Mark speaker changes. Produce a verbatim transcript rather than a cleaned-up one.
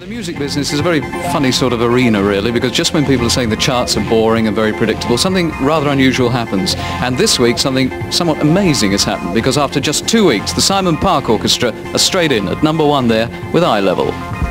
Speaker 1: The music business is a very funny sort of arena, really, because just when people are saying the charts are boring and very predictable, something rather unusual happens. And this week, something somewhat amazing has happened, because after just two weeks, the Simon Park Orchestra are straight in at number one there with Eye Level.